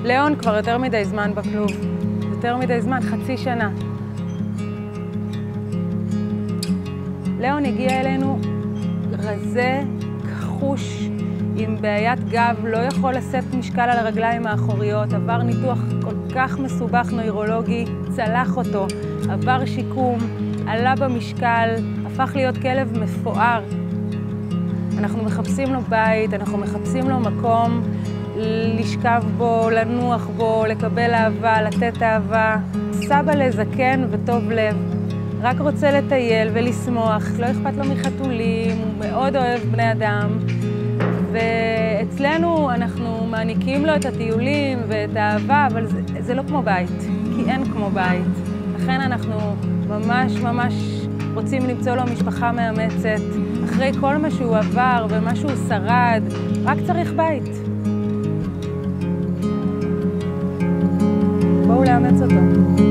ליאון כבר יותר מדי זמן בכלוב. יותר מדי זמן, חצי שנה. ליאון הגיע אלינו רזה, כחוש, עם בעיית גב, לא יכול לשאת משקל על הרגליים האחוריות, עבר ניתוח כל כך מסובך נוירולוגי, צלח אותו, עבר שיקום, עלה במשקל, הפך להיות כלב מפואר. אנחנו מחפשים לו בית, אנחנו מחפשים לו מקום לשכב בו, לנוח בו, לקבל אהבה, לתת אהבה. סבא לזקן וטוב לב, רק רוצה לטייל ולשמוח, לא אכפת לו מחתולים, הוא מאוד אוהב בני אדם. ואצלנו אנחנו מעניקים לו את הטיולים ואת האהבה, אבל זה לא כמו בית, כי אין כמו בית. לכן אנחנו ממש רוצים למצוא לו משפחה מאמצת. אחרי כל מה שהוא עבר ומה שהוא שרד, רק צריך בית. בואו לאמץ אותו.